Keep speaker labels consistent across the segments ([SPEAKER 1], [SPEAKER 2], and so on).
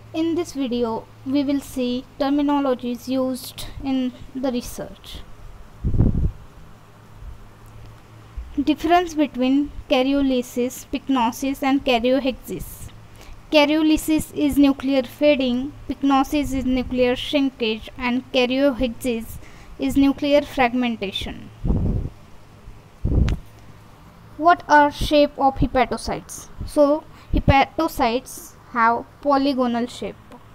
[SPEAKER 1] In this video, we will see terminologies used in the research. Difference between karyolysis, pycnosis and karyohexis. Karyolysis is nuclear fading, pycnosis is nuclear shrinkage and karyohexis is nuclear fragmentation. What are shape of hepatocytes? So, hepatocytes have polygonal shape.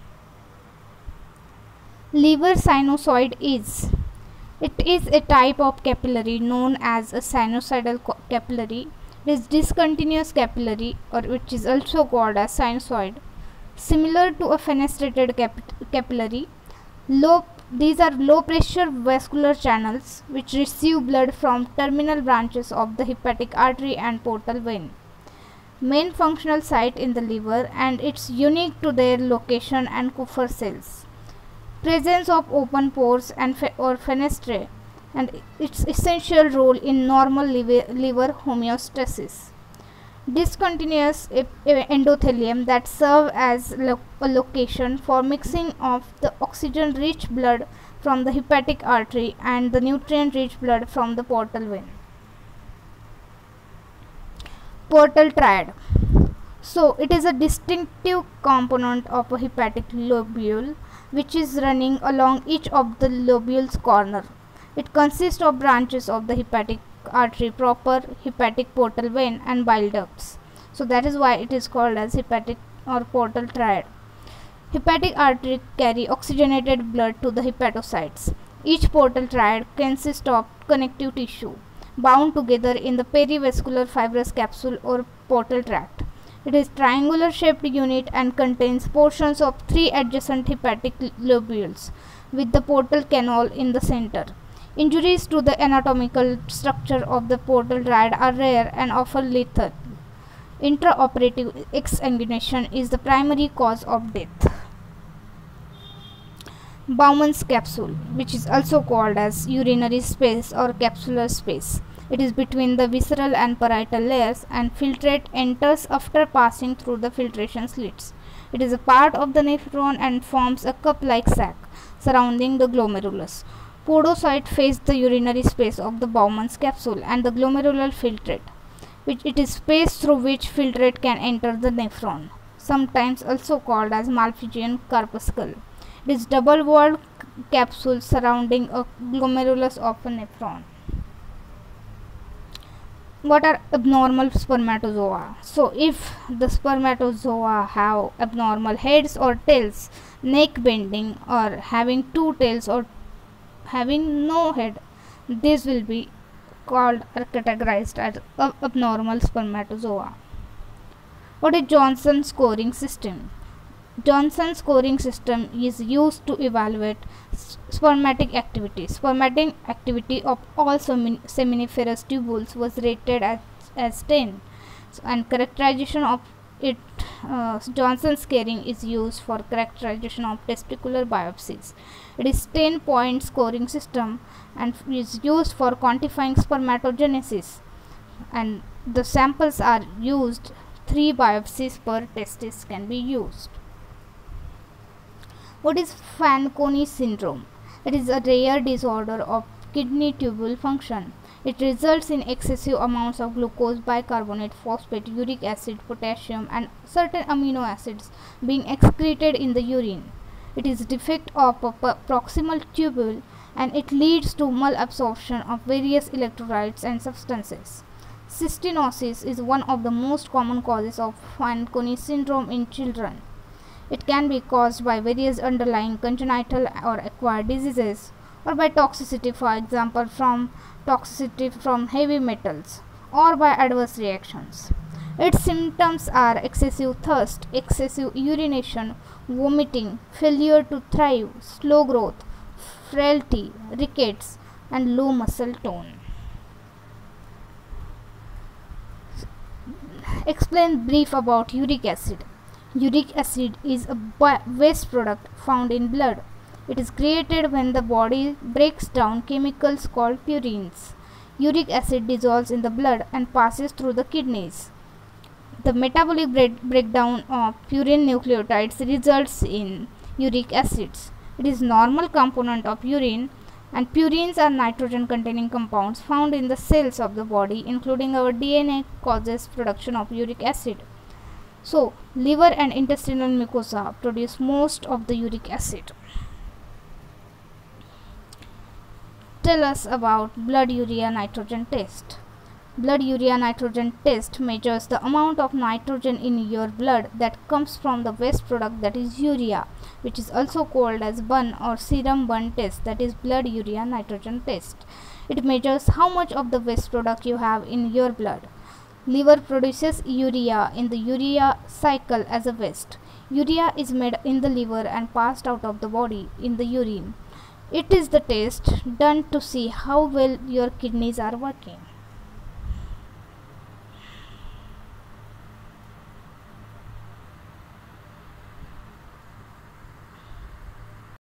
[SPEAKER 1] Liver sinusoid is a type of capillary known as a sinusoidal capillary. It is discontinuous capillary, or which is also called as sinusoid, similar to a fenestrated capillary. These are low pressure vascular channels which receive blood from terminal branches of the hepatic artery and portal vein. Main functional site in the liver, and it's unique to their location and Kupffer cells. Presence of open pores and or fenestrae, and its essential role in normal liver homeostasis. Discontinuous endothelium that serve as a location for mixing of the oxygen rich blood from the hepatic artery and the nutrient rich blood from the portal vein. Portal triad. So it is a distinctive component of a hepatic lobule which is running along each of the lobule's corner. It consists of branches of the hepatic artery proper, hepatic portal vein and bile ducts. So that is why it is called as hepatic or portal triad. Hepatic artery carry oxygenated blood to the hepatocytes. Each portal triad consists of connective tissue bound together in the perivascular fibrous capsule or portal tract. It is triangular shaped unit and contains portions of 3 adjacent hepatic lobules with the portal canal in the center. Injuries to the anatomical structure of the portal triad are rare and often lethal. Intraoperative exsanguination is the primary cause of death. Bowman's capsule, which is also called as urinary space or capsular space. It is between the visceral and parietal layers, and filtrate enters after passing through the filtration slits. It is a part of the nephron and forms a cup-like sac surrounding the glomerulus. Podocyte face the urinary space of the Bowman's capsule and the glomerular filtrate, which it is space through which filtrate can enter the nephron, sometimes also called as Malpighian corpuscle. It is double-walled capsule surrounding a glomerulus of a nephron. What are abnormal spermatozoa? So if the spermatozoa have abnormal heads or tails, neck bending, or having 2 tails or having no head, this will be called or categorized as abnormal spermatozoa. What is Johnson scoring system? Johnson scoring system is used to evaluate spermatic activity. Spermatic activity of all seminiferous tubules was rated as 10, and characterization of it, Johnson scoring is used for characterization of testicular biopsies. It is 10-point scoring system and is used for quantifying spermatogenesis, and the samples are used. 3 biopsies per testis can be used. What is Fanconi syndrome? It is a rare disorder of kidney tubule function. It results in excessive amounts of glucose, bicarbonate, phosphate, uric acid, potassium, and certain amino acids being excreted in the urine. It is defect of a proximal tubule, and it leads to malabsorption of various electrolytes and substances. Cystinosis is one of the most common causes of Fanconi syndrome in children. It can be caused by various underlying congenital or acquired diseases, or by toxicity, for example from toxicity from heavy metals, or by adverse reactions. Its symptoms are excessive thirst, excessive urination, vomiting, failure to thrive, slow growth, frailty, rickets, and low muscle tone. Explain brief about uric acid. Uric acid is a waste product found in blood. It is created when the body breaks down chemicals called purines. Uric acid dissolves in the blood and passes through the kidneys. The metabolic breakdown of purine nucleotides results in uric acids. It is normal component of urine, and purines are nitrogen containing compounds found in the cells of the body, including our DNA, causes production of uric acid. So liver and intestinal mucosa produce most of the uric acid. Tell us about blood urea nitrogen test. Blood urea nitrogen test measures the amount of nitrogen in your blood that comes from the waste product, that is urea, which is also called as BUN or serum BUN test, that is blood urea nitrogen test. It measures how much of the waste product you have in your blood. Liver produces urea in the urea cycle as a waste. Urea is made in the liver and passed out of the body in the urine. It is the test done to see how well your kidneys are working.